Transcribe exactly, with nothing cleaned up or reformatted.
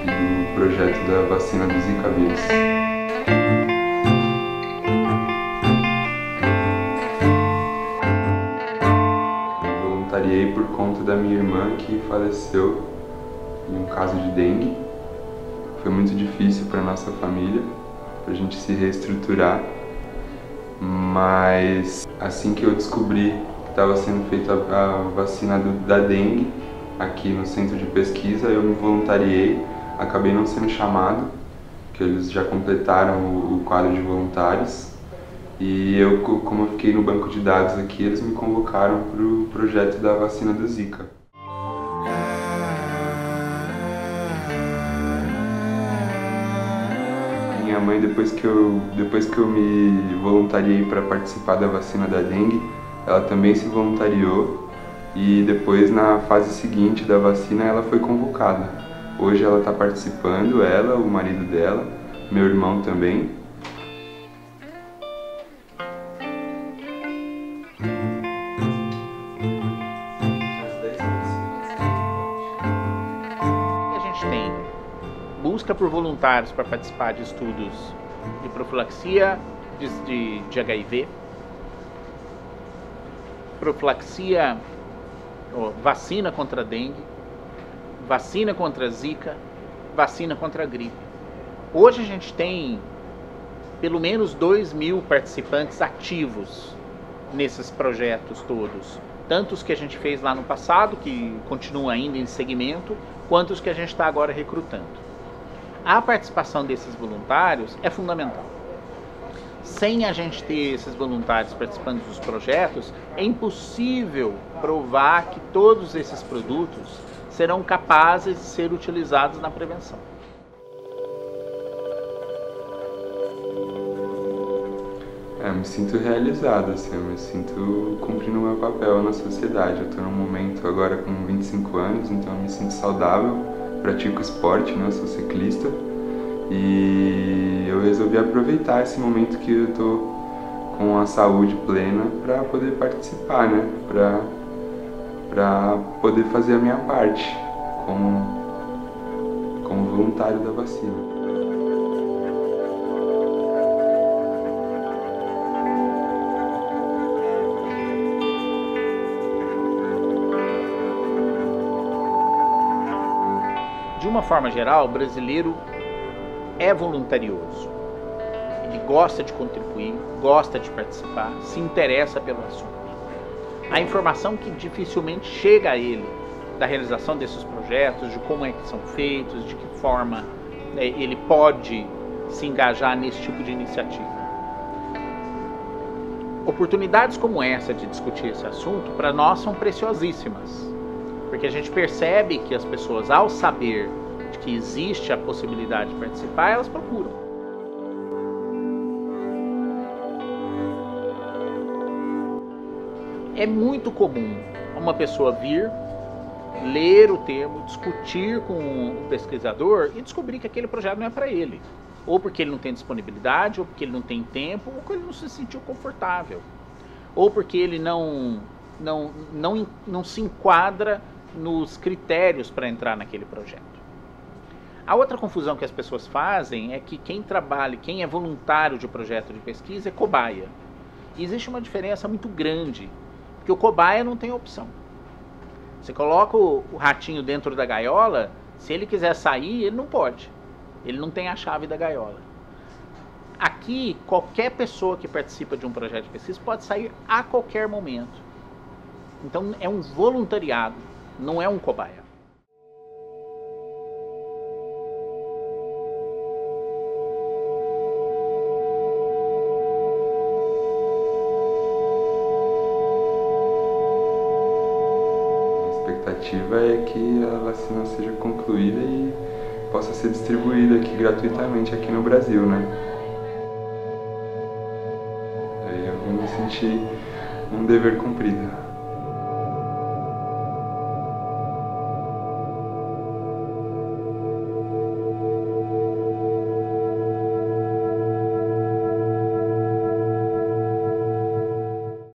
do projeto da vacina do Zika vírus. Eu voluntariei por conta da minha irmã que faleceu em um caso de dengue. Foi muito difícil para nossa família, para a gente se reestruturar, mas assim que eu descobri que estava sendo feita a vacina do, da dengue aqui no centro de pesquisa, eu me voluntariei, acabei não sendo chamado, porque eles já completaram o, o quadro de voluntários, e eu, como eu fiquei no banco de dados aqui, eles me convocaram para o projeto da vacina do Zika. Minha mãe, depois que eu, depois que eu me voluntariei para participar da vacina da dengue, ela também se voluntariou e depois, na fase seguinte da vacina, ela foi convocada. Hoje ela está participando, ela, o marido dela, meu irmão também. A gente tem busca por voluntários para participar de estudos de profilaxia de, de, de H I V, profilaxia, oh, vacina contra a dengue, vacina contra a Zika, vacina contra a gripe. Hoje a gente tem pelo menos dois mil participantes ativos nesses projetos todos. Tanto os que a gente fez lá no passado, que continuam ainda em segmento, quanto os que a gente está agora recrutando. A participação desses voluntários é fundamental. Sem a gente ter esses voluntários participando dos projetos, é impossível provar que todos esses produtos serão capazes de ser utilizados na prevenção. É, eu me sinto realizado, assim, eu me sinto cumprindo o meu papel na sociedade. Eu estou num momento agora com vinte e cinco anos, então eu me sinto saudável, pratico esporte, né, eu sou ciclista. E eu resolvi aproveitar esse momento que eu estou com a saúde plena para poder participar, né? Para para poder fazer a minha parte como, como voluntário da vacina. De uma forma geral, o brasileiro é voluntarioso, ele gosta de contribuir, gosta de participar, se interessa pelo assunto. A informação que dificilmente chega a ele da realização desses projetos, de como é que são feitos, de que forma, né, ele pode se engajar nesse tipo de iniciativa. Oportunidades como essa de discutir esse assunto, para nós, são preciosíssimas, porque a gente percebe que as pessoas, ao saber que existe a possibilidade de participar, elas procuram. É muito comum uma pessoa vir, ler o termo, discutir com o pesquisador e descobrir que aquele projeto não é para ele. Ou porque ele não tem disponibilidade, ou porque ele não tem tempo, ou porque ele não se sentiu confortável. Ou porque ele não, não, não, não se enquadra nos critérios para entrar naquele projeto. A outra confusão que as pessoas fazem é que quem trabalha, quem é voluntário de projeto de pesquisa é cobaia. E existe uma diferença muito grande, porque o cobaia não tem opção. Você coloca o, o ratinho dentro da gaiola, se ele quiser sair, ele não pode. Ele não tem a chave da gaiola. Aqui, qualquer pessoa que participa de um projeto de pesquisa pode sair a qualquer momento. Então é um voluntariado, não é um cobaia. A expectativa é que a vacina seja concluída e possa ser distribuída aqui gratuitamente aqui no Brasil, né? Aí eu vou me sentir um dever cumprido.